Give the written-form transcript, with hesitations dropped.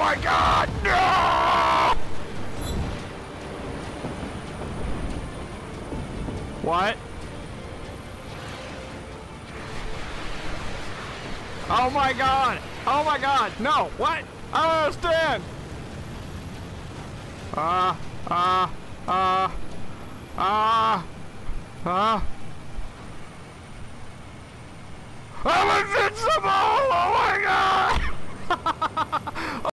my god! No! What? Oh my god! Oh my god! No! What? I don't understand! I'm invincible! Oh my god!